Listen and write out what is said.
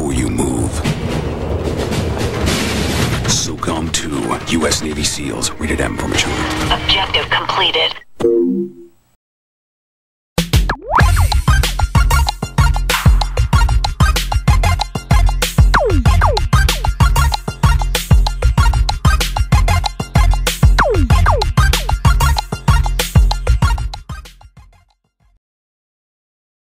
before you move. SOCOM 2, U.S. Navy SEALs, rated M for mature. Objective completed.